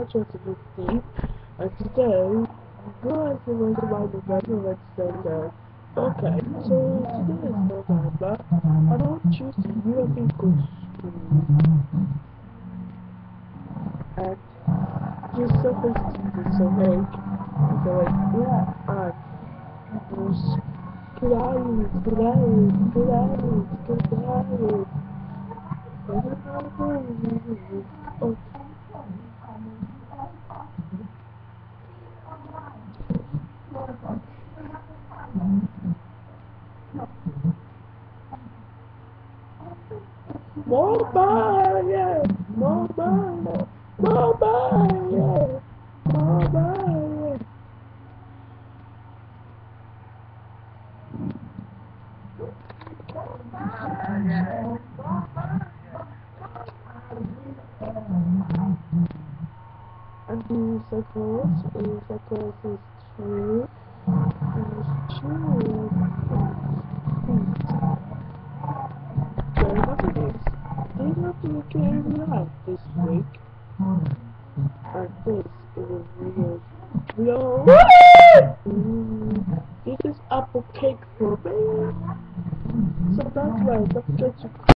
2015, and today I'm going to learn about the Veteran Center. Okay, so today is November, I don't choose the UFE go to school, and you're supposed to do some egg. So like, yeah, and was good. Oh, mobile, mobile, mobile, mobile. And the circles is true, is true. So nothing is, they have to look at life this week, and this is real. This is apple cake for me. So that's why I don't get to